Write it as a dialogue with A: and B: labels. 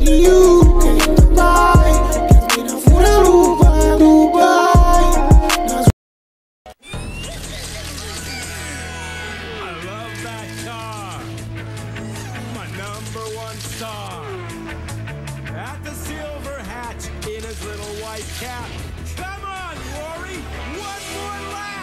A: You can Dubai, quer me dar fura luva, Dubai.
B: I love that car. My #1 star. At the silver hatch in his little white cap. Come on, Rory, one more lap.